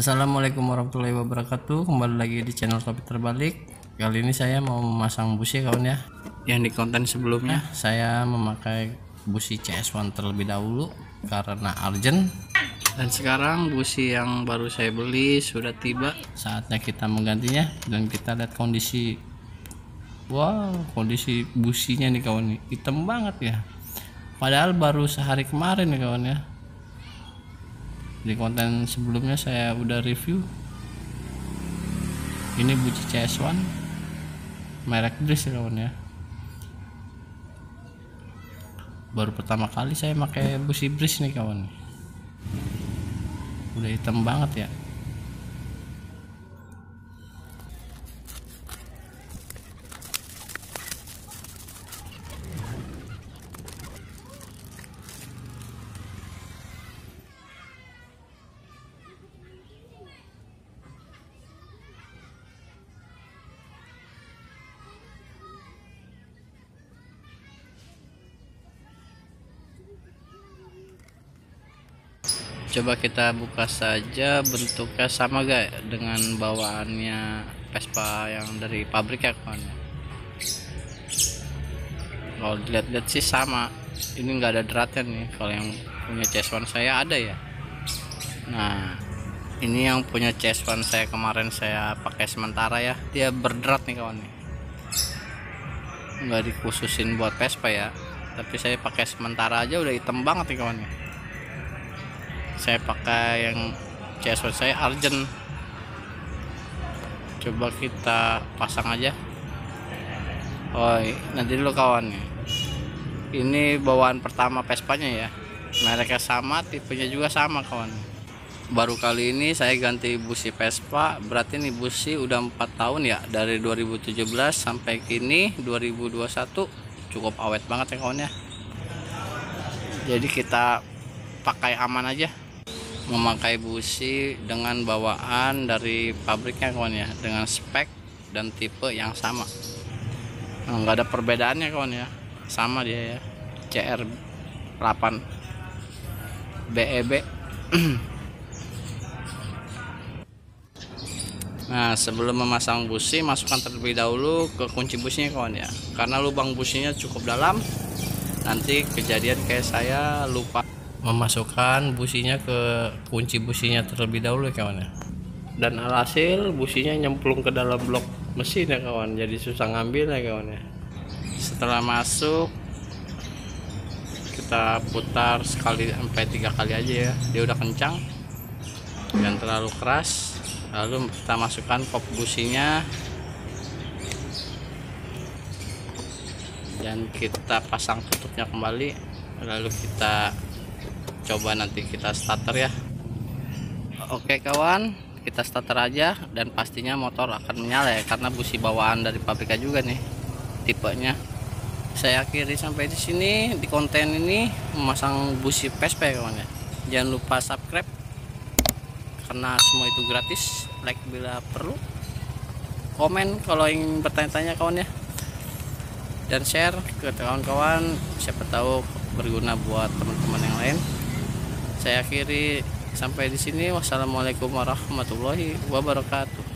Assalamualaikum warahmatullahi wabarakatuh. Kembali lagi di channel Kopi Terbalik. Kali ini saya mau memasang busi kawan ya. Yang di konten sebelumnya saya memakai busi CS1 terlebih dahulu karena urgent. Dan sekarang busi yang baru saya beli sudah tiba. Saatnya kita menggantinya dan kita lihat kondisi. Wow, kondisi businya nih kawan nih. Hitam banget ya. Padahal baru sehari kemarin nih kawan ya. Di konten sebelumnya saya udah review. Ini busi CS1 merek Breeze ya kawan ya. Baru pertama kali saya pakai busi Breeze nih kawan. Udah hitam banget ya. Coba kita buka saja, bentuknya sama gak dengan bawaannya Vespa yang dari pabrik ya kawan. Kalau dilihat-lihat sih sama. Ini enggak ada dratnya nih. Kalau yang punya CS1 saya ada ya. Nah, ini yang punya CS1 saya kemarin saya pakai sementara ya. Dia berdrat nih kawan nih. Enggak dikhususin buat Vespa ya. Tapi saya pakai sementara aja udah hitam banget nih kawan nih. Saya pakai yang CS1 saya urgent. Coba kita pasang aja. Oh, nanti dulu kawan. Ini bawaan pertama Vespanya ya. Mereknya sama, tipenya juga sama kawan. Baru kali ini saya ganti busi Vespa. Berarti nih busi udah 4 tahun ya. Dari 2017 sampai kini 2021. Cukup awet banget ya kawan ya. Jadi kita pakai aman aja. Memakai busi dengan bawaan dari pabriknya kawan ya, dengan spek dan tipe yang sama. Nggak ada perbedaannya kawan ya, sama dia ya, CR8 BEB. Nah, sebelum memasang busi, masukkan terlebih dahulu ke kunci businya kawan ya, karena lubang businya cukup dalam. Nanti kejadian kayak saya lupa memasukkan businya ke kunci businya terlebih dahulu ya kawan ya. Dan alhasil businya nyemplung ke dalam blok mesin ya kawan, jadi susah ngambil ya kawan ya. Setelah masuk kita putar sekali sampai 3 kali aja ya, dia udah kencang dan terlalu keras. Lalu kita masukkan pop businya dan kita pasang tutupnya kembali. Lalu kita coba nanti kita starter ya. Oke kawan, kita starter aja dan pastinya motor akan menyala ya, karena busi bawaan dari pabriknya juga nih tipenya. Saya akhiri sampai di sini di konten ini memasang busi Vespa ya kawan ya. Jangan lupa subscribe karena semua itu gratis, like bila perlu, komen kalau ingin bertanya-tanya kawan ya, dan share ke kawan-kawan, siapa tahu berguna buat teman-teman yang lain. Saya akhiri sampai di sini. Wassalamualaikum warahmatullahi wabarakatuh.